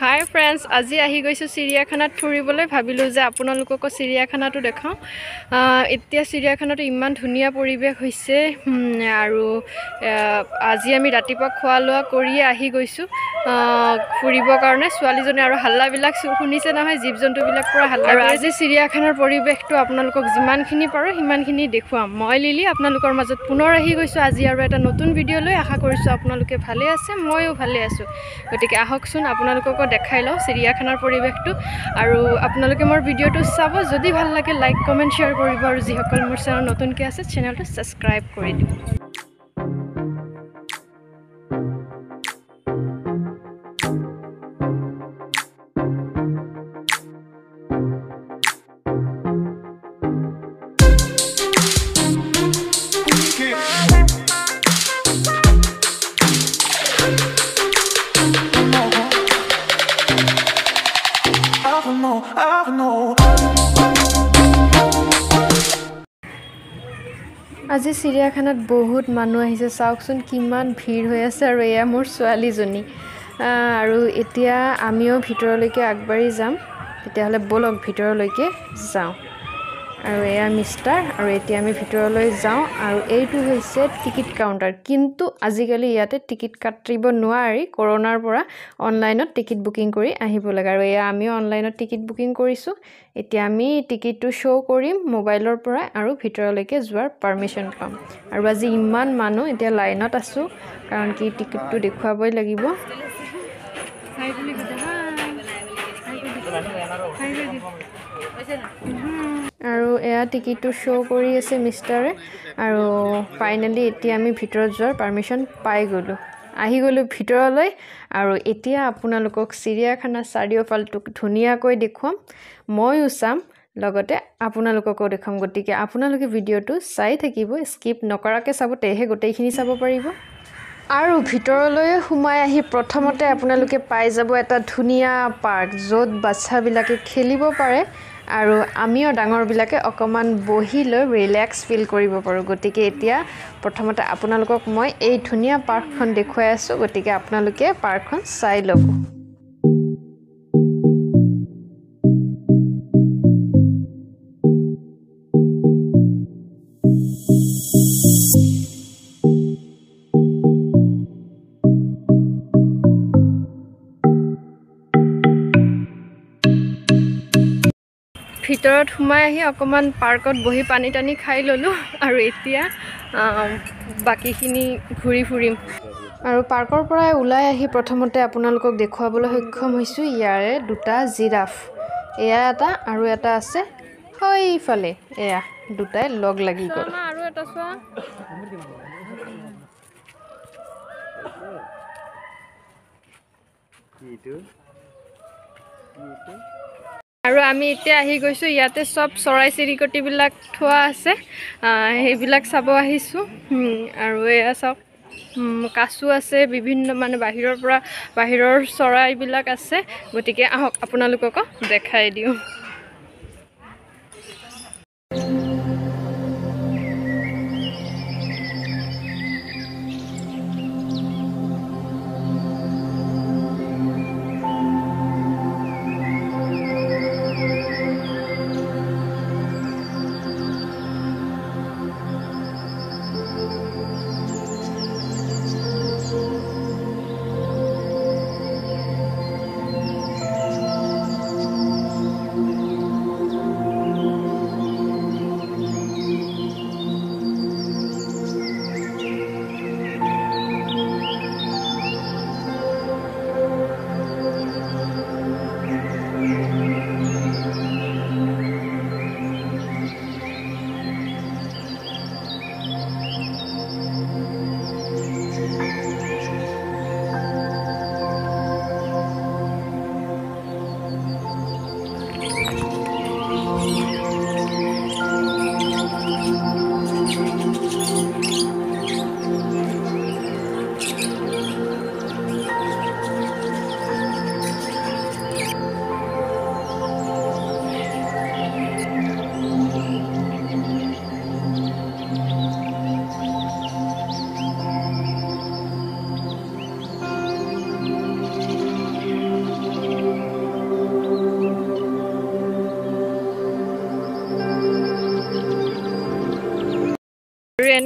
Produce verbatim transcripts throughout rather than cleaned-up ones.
Hi friends আজি আহি গৈছো চিৰিয়াখানাত ফুৰিবলৈ ভাবিলো যে আপোনালোকক চিৰিয়াখানাটো দেখাও এতিয়া চিৰিয়াখানাটো ইমান ধুনীয়া পৰিবেশ হৈছে আৰু আজি আমি ৰাতিপুৱা খোৱা লোৱা কৰি আহি গৈছো ফুৰিবৰ কাৰণে ছোৱালীজনী আৰু হাল্লা বিলাক শুনিছে নহয় জীৱ জন্তু বিলাক পুৰা হাল্লা আৰু আজি চিৰিয়াখানাৰ পৰিবেশটো আপোনালোকক যিমানখিনি পাৰো সিমানখিনি দেখুৱাম মই লিলি আপোনালোকৰ মাজত পুনৰ আহি গৈছো আজি আৰু এটা নতুন ভিডিও লৈ আশা কৰিছো আপোনালোকে ভালে আছে মইও ভালে আছো গতিকে আহকচোন আপোনালোকক দেখাই লও চিৰিয়াখানাৰ পৰিবেশটো আৰু আপোনালোকে মোৰ ভিডিওটো চাব যদি ভাল লাগে লাইক কমেন্ট শেয়াৰ কৰিব আৰু যিসকল মোৰ চেনেল নতুনকৈ আছে চেনেলটো সাবস্ক্ৰাইব কৰি দিব আজি চিৰিয়াখানাত বহুত মানুহ আহিছে চাওকচোন কিমান ভিৰ হৈ আছে আৰু এয়া মোৰ ছোৱালীজনী আৰু এতিয়া আমিও ভিতৰলৈকে আগবাঢ়ি যাম তেতিয়াহলে বলক ভিতৰলৈকে যাওঁ আৰু এয়া মিষ্টাৰ আৰু এতিয়া আমি ভিতৰলৈ যাওঁ আৰু এইটো হৈছে টিকিট কাউন্টাৰ কিন্তু আজিকালি ইয়াতে টিকিট কাটিব নোৱাৰি কৰোনাৰ পৰা অনলাইনত টিকিট বুকিং কৰি আহিব লাগে আৰু এয়া আমি অনলাইনত টিকিট বুকিং কৰিছো এতিয়া আমি টিকিটটো শো কৰিম মোবাইলৰ পৰা আৰু ভিতৰলৈকে যোৱাৰ পাৰমিশন পাম আৰু আজি ইমান মানুহ এতিয়া লাইনত আছো কাৰণ কি টিকিটটো দেখুৱাবই লাগিব আৰু এয়া টিকিটটো শো কৰি আছে মিষ্টাৰে আৰু ফাইনালি এতিয়া আমি ভিতৰত যোৱাৰ পাৰমিশন পাই গলো আহি গলো ভিতৰলৈ আৰু এতিয়া আপোনালোকক চিৰিয়াখানা চাৰিওফালটো ধুনীয়াকৈ দেখুৱাম মইও চাম লগতে আপোনালোককো দেখাম গতিকে আপোনালোকে ভিডিওটো চাই থাকিব স্কিপ নকৰাকে চাব তেহে গোটেইখিনি চাব পাৰিব আৰু ভিতৰলৈ সোমাই আহি প্ৰথমতে আপোনালোকে পাই যাব এটা ধুনীয়া পাৰ্ক য'ত বাচ্চাবিলাকে খেলিব পাৰে আৰু আমিও ডাঙৰ বিলাকে অকমান বহি লৈ ৰিলেক্স ফিল কৰিব পাৰো গতিকে এতিয়া প্ৰথমতে আপোনালোকক মই এই ধুনীয়া পাৰ্কখন দেখুৱাই আছো গতিকে আপোনালোকে পাৰ্কখন চাই লব ভিতৰত সোমাই আহি অকমান পাৰ্কত বহি পানী টানি খাই ললো আৰু এতিয়া বাকিখিনি ঘূৰি ফুৰিম আৰু পাৰ্কৰ পৰা ওলাই আহি প্ৰথমতে আপোনালোকক দেখুৱাবলৈ সক্ষম হৈছো ইয়াৰে দুটা জিৰাফ এয়া এটা আৰু এটা আছে হৈফালে এয়া দুটাই লগ লাগি গল আৰু এটা চোৱা কিটো কিটো আৰু আমি এতিয়া আহি গৈছো ইয়াতে সব চৰাই চিৰিকটি বিলাক থোৱা আছে সেইবিলাক চাব আহিছো আৰু এয়া সব কাছু আছে বিভিন্ন মানে বাহিৰৰ পৰা বাহিৰৰ চৰাই বিলাক আছে গতিকে আহক আপোনালোকক দেখাই দিও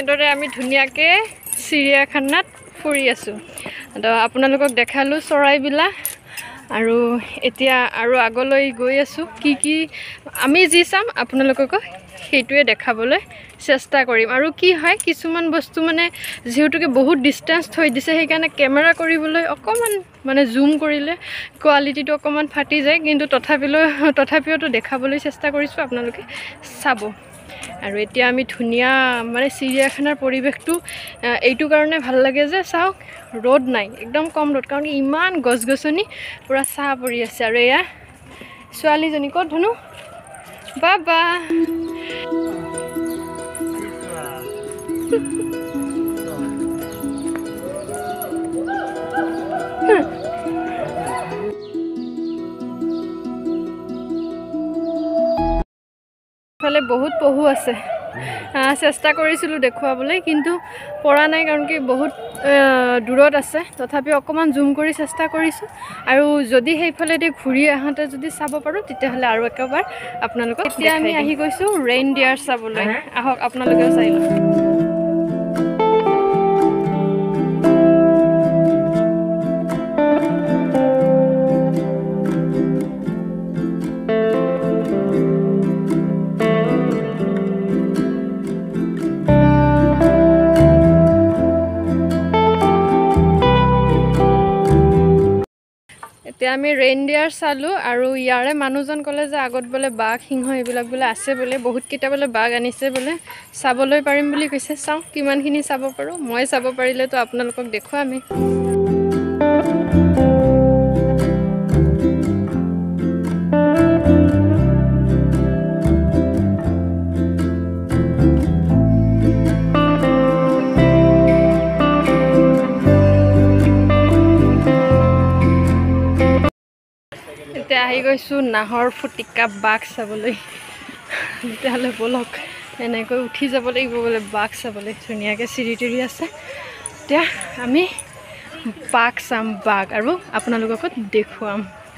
এনেদৰে আমি ধুনীয়াকৈ চিৰিয়াখানাত ফুৰি আছোঁ তো আপোনালোকক দেখালোঁ চৰাইবিলাক আৰু এতিয়া আৰু আগলৈ গৈ আছোঁ কি কি আমি যি চাম আপোনালোকক সেইটোৱে দেখাবলৈ চেষ্টা কৰিম আৰু কি হয় কিছুমান বস্তু মানে যিহেতুকে বহুত ডিষ্টেঞ্চ থৈ দিছে সেইকাৰণে কেমেৰা কৰিবলৈ অকণমান মানে জুম কৰিলে কোৱালিটিটো অকণমান ফাটি যায় কিন্তু তথাপিলৈ তথাপিওতো দেখাবলৈ চেষ্টা কৰিছোঁ আপোনালোকে চাব আৰু এতিয়া আমি ধুনীয়া মানে চিৰিয়াখানাৰ পৰিৱেশটো এইটো কাৰণে ভাল লাগে যে চাওক ৰ'দ নাই একদম কম ৰ'দ কাৰণ ইমান গছ গছনি পুৰা চাহ পৰি আছে আৰু এয়া ছোৱালীজনী ক'ত ধুনু বাবা ফালে বহুত পহু আছে চেষ্টা কৰিছিলোঁ দেখুৱাবলৈ কিন্তু পৰা নাই কাৰণ কি বহুত দূৰত আছে তথাপি অকণমান জুম কৰি চেষ্টা কৰিছোঁ আৰু যদি সেইফালেদি ঘূৰি আহোঁতে যদি চাব পাৰোঁ তেতিয়াহ'লে আৰু একেবাৰে আপোনালোকক এতিয়া আমি আহি গৈছোঁ ৰেইন ডিয়াৰ চাবলৈ আহক আপোনালোকেও চাই লওক এতিয়া আমি ৰেইন ডিয়াৰ চালোঁ আৰু ইয়াৰে মানুহজন ক'লে যে আগত বোলে বাঘ সিংহ এইবিলাক বোলে আছে বোলে বহুতকেইটা বোলে বাঘ আনিছে বোলে চাবলৈ পাৰিম বুলি কৈছে চাওঁ কিমানখিনি চাব পাৰোঁ মই চাব পাৰিলেতো আপোনালোকক দেখুৱামেই এতিয়া আহি গৈছোঁ নাহৰ ফুটিকা বাঘ চাবলৈ তেতিয়াহ'লে ব'লক এনেকৈ উঠি যাব লাগিব বোলে বাঘ চাবলৈ ধুনীয়াকৈ চিৰি তিৰি আছে এতিয়া আমি বাঘ চাম বাঘ আৰু আপোনালোকক দেখুৱাম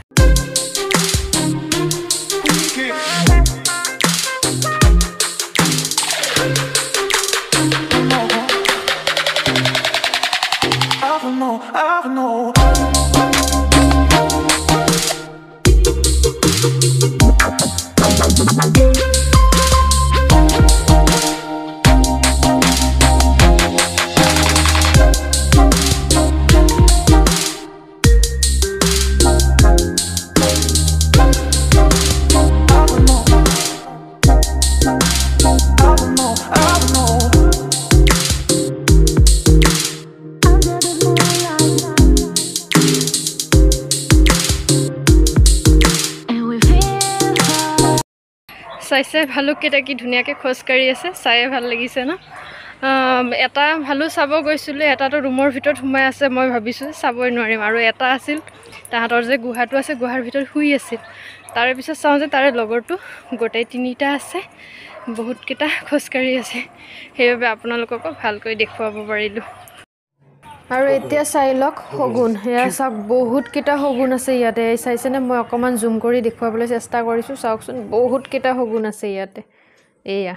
চাইছে ভালুককেইটা কি ধুনীয়াকৈ খোজকাঢ়ি আছে চায়ে ভাল লাগিছে ন এটা ভালু চাব গৈছিলোঁ এটাতো ৰুমৰ ভিতৰত সোমাই আছে মই ভাবিছোঁ চাবই নোৱাৰিম আৰু এটা আছিল তাহাঁতৰ যে গুহাটো আছে গুহাৰ ভিতৰত শুই আছিল তাৰে পিছত চাওঁ যে তাৰে লগৰটো গোটেই তিনিটা আছে বহুতকেইটা খোজকাঢ়ি আছে সেইবাবে আপোনালোককো ভালকৈ দেখুৱাব পাৰিলোঁ আৰু এতিয়া চাই লওক শগুন এয়া চাওক বহুতকেইটা শগুন আছে ইয়াতে চাইছেনে মই অকণমান জুম কৰি দেখুৱাবলৈ চেষ্টা কৰিছোঁ চাওকচোন বহুতকেইটা শগুন আছে ইয়াতে এয়া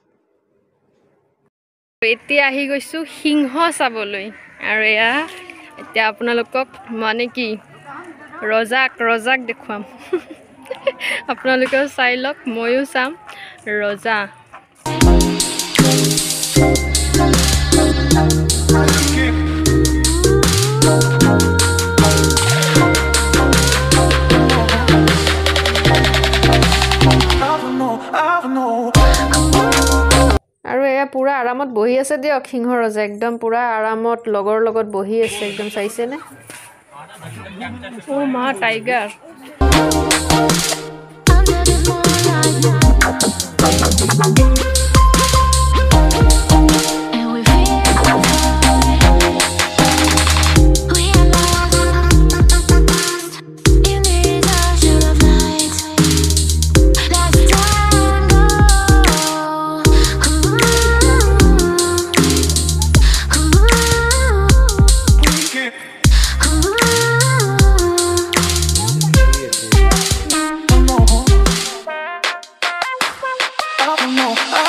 এতিয়া আহি গৈছোঁ সিংহ চাবলৈ আৰু এয়া এতিয়া আপোনালোকক মানে কি ৰজাক ৰজাক দেখুৱাম আপোনালোকেও চাই লওক ময়ো চাম ৰজা আৰু এয়া পুৰা আৰামত বহি আছে দিয়ক সিংহ ৰজা একদম পুৰা আৰামত লগৰ লগত বহি আছে একদম চাইছেনে অ' মা টাইগাৰ I don't know.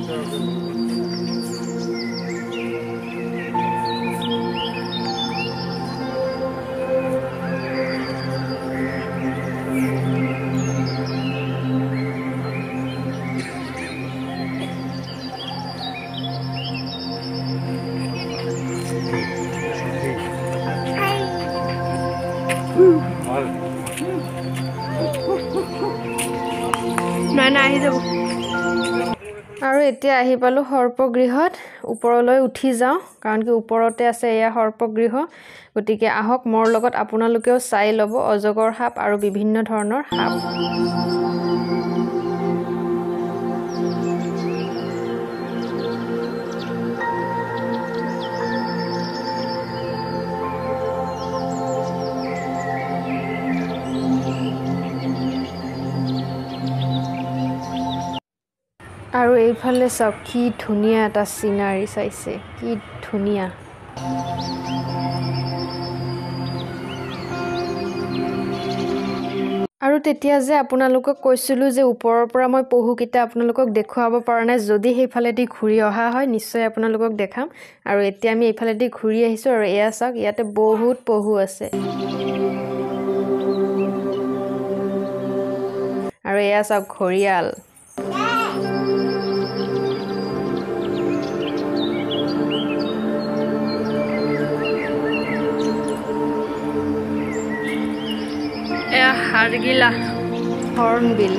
আৰু এতিয়া আহি পালো সৰ্পগৃহত ওপৰলৈ উঠি যাওঁ কাৰণ কি ওপৰতে আছে এয়া সৰ্পগৃহ গতিকে আহক মোৰ লগত আপোনালোকেও চাই ল'ব অজগৰ সাপ আৰু বিভিন্ন ধৰণৰ সাপ আৰু এইফালে চাওক কি ধুনীয়া এটা সিনাৰি চাইছে কি ধুনীয়া আৰু তেতিয়া যে আপোনালোকক কৈছিলো যে ওপৰৰ পৰা মই পহুকিটা আপোনালোকক দেখুৱাব পৰা নাই যদি সেইফালেদি ঘূৰি অহা হয় নিশ্চয় আপোনালোকক দেখাম আৰু এতিয়া আমি এইফালেদি ঘূৰি আহিছো আৰু এয়া চাওক ইয়াতে বহুত পহু আছে আৰু এয়া চাওক ঘৰিয়াল এয়া হাৰগিলা হৰ্ণবিল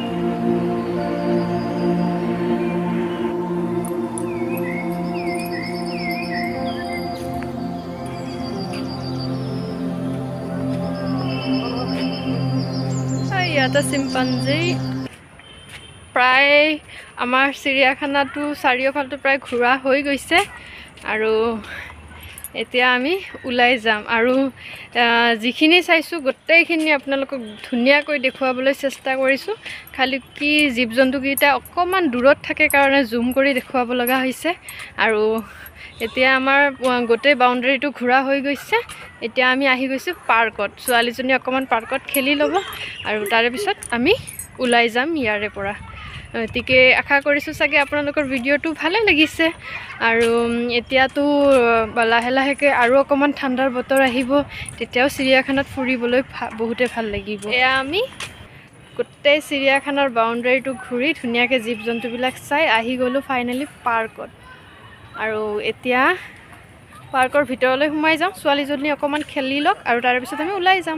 ইয়াতে চিম্পাঞ্জী প্ৰায় আমাৰ চিৰিয়াখানাটো চাৰিওফালটো প্ৰায় ঘূৰা হৈ গৈছে আৰু এতিয়া আমি ওলাই যাম আৰু যিখিনি চাইছোঁ গোটেইখিনি আপোনালোকক ধুনীয়াকৈ দেখুৱাবলৈ চেষ্টা কৰিছোঁ খালি কি জীৱ জন্তুকেইটা অকণমান দূৰত থাকে কাৰণে জুম কৰি দেখুৱাব লগা হৈছে আৰু এতিয়া আমাৰ গোটেই বাউণ্ডাৰীটো ঘূৰা হৈ গৈছে এতিয়া আমি আহি গৈছোঁ পাৰ্কত ছোৱালীজনী অকণমান পাৰ্কত খেলি ল'ব আৰু তাৰে পিছত আমি ওলাই যাম ইয়াৰে পৰা গতিকে আশা কৰিছোঁ চাগে আপোনালোকৰ ভিডিঅ'টো ভালে লাগিছে আৰু এতিয়াতো লাহে লাহেকৈ আৰু অকণমান ঠাণ্ডাৰ বতৰ আহিব তেতিয়াও চিৰিয়াখানাত ফুৰিবলৈ বহুতে ভাল লাগিব এয়া আমি গোটেই চিৰিয়াখানাৰ বাউণ্ডাৰীটো ঘূৰি ধুনীয়াকৈ জীৱ জন্তুবিলাক চাই আহি গ'লোঁ ফাইনেলি পাৰ্কত আৰু এতিয়া পাৰ্কৰ ভিতৰলৈ সোমাই যাওঁ ছোৱালীজনী অকণমান খেলি লওক আৰু তাৰ পিছত আমি ওলাই যাম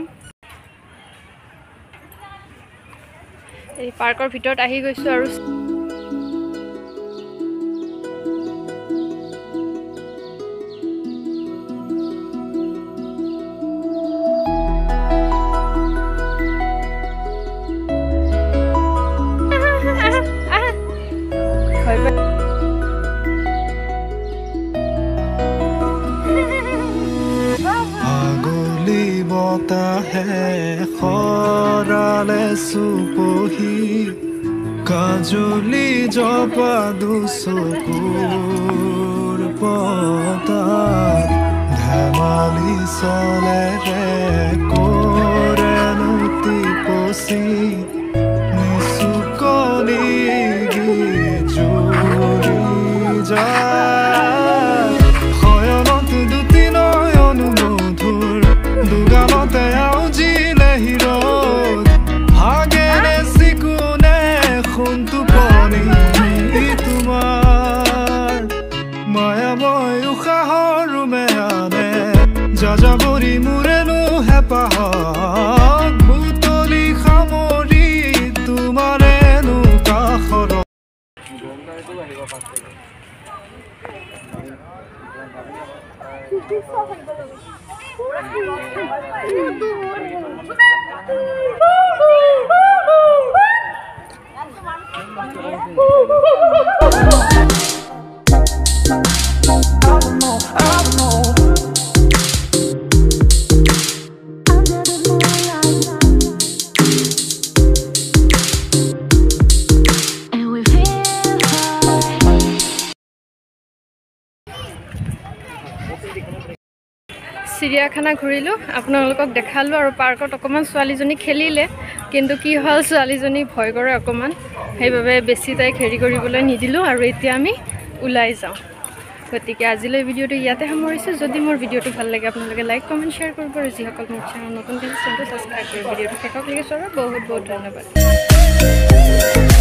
এই পাৰ্কৰ ভিতৰত আহি গৈছোঁ আৰু খৰালে চুপহি কাজলি জপা দুচকুৰ পতাত ধেমালি চলেৰে কৰে নুতি পচি নিচুকলি জুৰি যায় শয়নত দুটি নয়ন মধুৰ দুগালতে আউজিলে হিৰত ভাগেৰে চিকুনে সোণটো পনি তোমাৰ মায়াময় উশাহৰ মেয়ানে যাযাবৰী মোৰেনো হেঁপাহত বুটলি সামৰি তোমাৰেনো কাষৰত চিৰিয়াখানা ঘূৰিলোঁ আপোনালোকক দেখালোঁ আৰু পাৰ্কত অকণমান ছোৱালীজনী খেলিলে কিন্তু কি হ'ল ছোৱালীজনী ভয় কৰে অকণমান সেইবাবে বেছি তাইক হেৰি কৰিবলৈ নিদিলোঁ আৰু এতিয়া আমি ওলাই যাওঁ গতিকে আজিলৈ ভিডিঅ'টো ইয়াতে সামৰিছোঁ যদি মোৰ ভিডিঅ'টো ভাল লাগে আপোনালোকে লাইক কমেণ্ট শ্বেয়াৰ কৰিব আৰু যিসকল মোৰ চেনেল নতুন চেনেলটো ছাবস্ক্ৰাইব কৰি ভিডিঅ'টো শেষলৈকে চোৱাৰ বহুত বহুত ধন্যবাদ